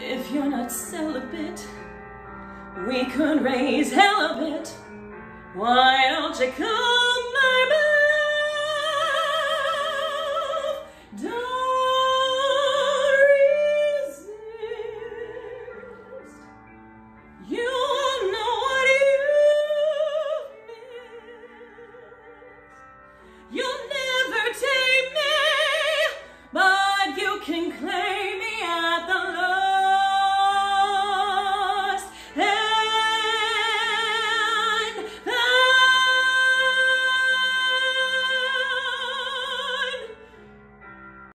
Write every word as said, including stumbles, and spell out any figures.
If you're not celibate, we could raise hell a bit. Why don't you come my